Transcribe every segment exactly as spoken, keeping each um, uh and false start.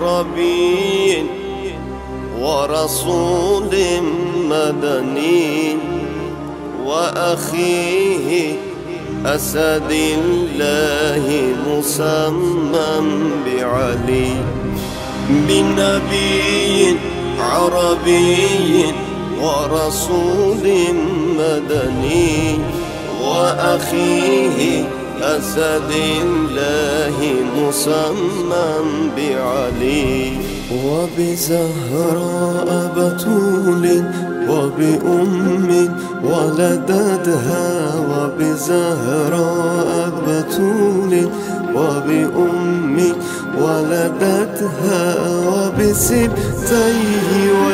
عربي ورسول مدني وأخيه أسد الله مسمى بعلي، بنبي عربي ورسول مدني وأخيه أسد الله مسمى بعلي، وبزهراء بتول وبأم ولدتها، وبزهراء بتول وبأم ولدتها، وبسبتيه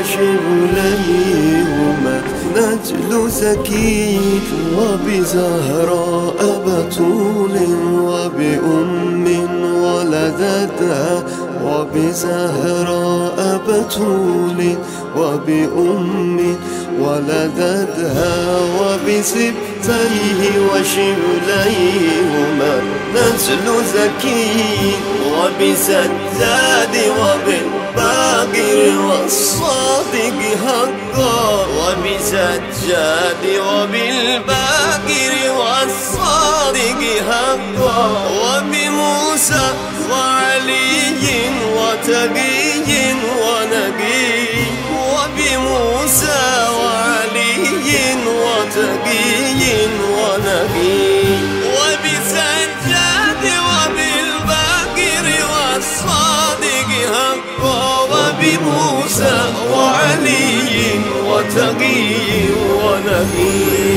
وشبليهما نجل زكي، وبزهراء بتول وبأم ولدتها، وبزهراء بتول وبأم ولدتها، وبسبتيه وشبليهما نجل زكي، وبسجاد وبالباقر والصادق حقا، وبسجاد وبالباقر والصادق حقا، وبموسى وعلي وتقي ونقي، وبموسى وعلي وتقي ونقي، وبسجاد وبالباقر والصادق حقا، وبموسى وعلي وتقي ونقي.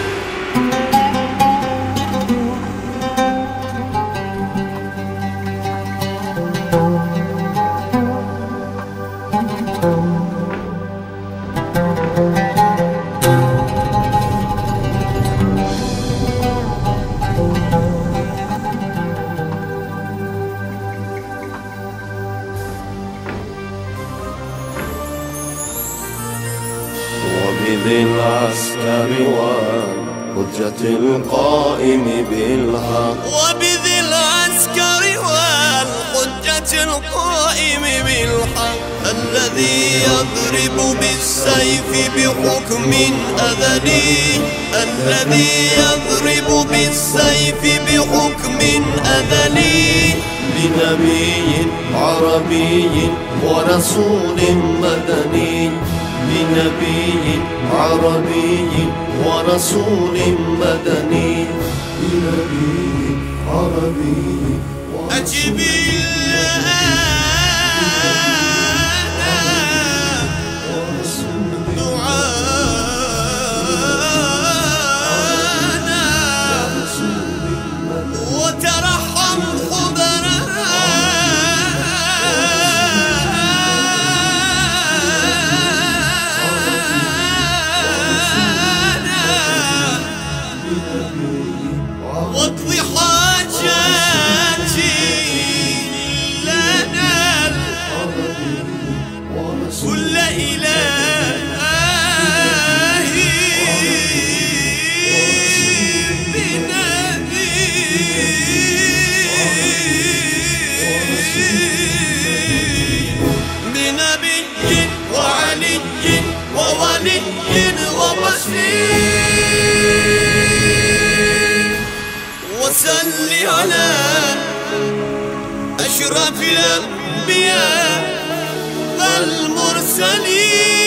وبذي العسكر والحجة القائم بالحق، وبذي العسكر والحجة القائم بالحق، الذي يضرب بالسيف بحكم أذني، الذي يضرب بالسيف بحكم أذني، بنبي عربي ورسول مدني، بنبي عربي ورسول مدني، بنبي عربي أجب وترحم خبرانا، واقض حاجاتي لنا كل إلهي بنبي بنبي وعلي وولي وبشير، وصل على أشرف الأنبياء والمرسلين.